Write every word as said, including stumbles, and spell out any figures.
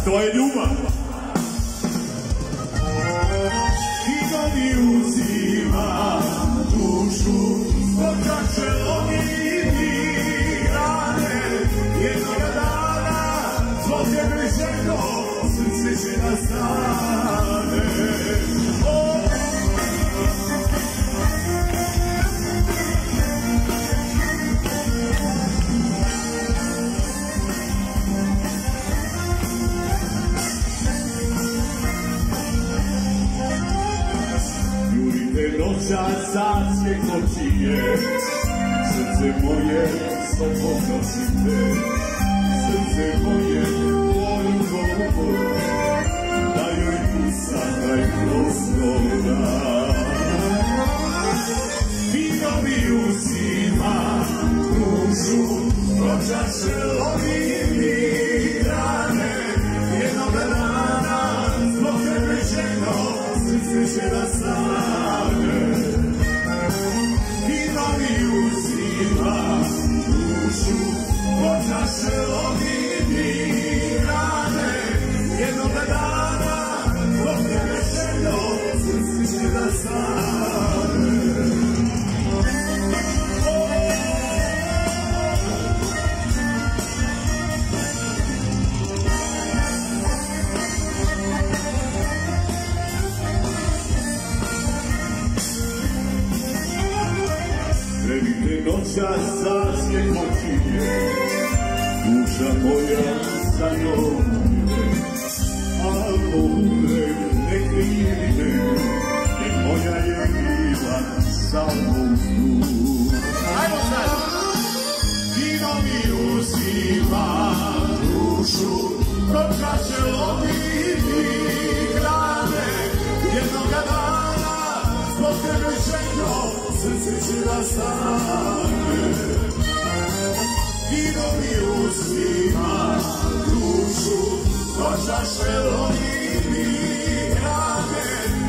To je ljubav. Vino mi uzima dušu, pokače lomiti rane. Jednoga dana, zbog tebe ženo, srce će da stane. Noćas sanske kočije, srce moje sobom nosite, srce moje tvojim govorom, da joj pusa kraj prostora. Vino mi uzima dušu, pročaše loviti rane. Jednoga dana, zbog tebe ženo, srce će da stane. Vino mi uzima dušu, počaše loviti rane. Jednoga dana, zbog tebe ženo, srce će da stane. Previte noćas sanske kočije, duša moja sa njom ide. Ako umrem, ne krivi me, jer moja je bila samo tu. Ajmo sad! Vino mi uzima dušu, pročaše loviti grane. Jednoga dana, zbog tebe ženo, srce će da stane. Vino mi uzima dušu, pročaše loviti grane.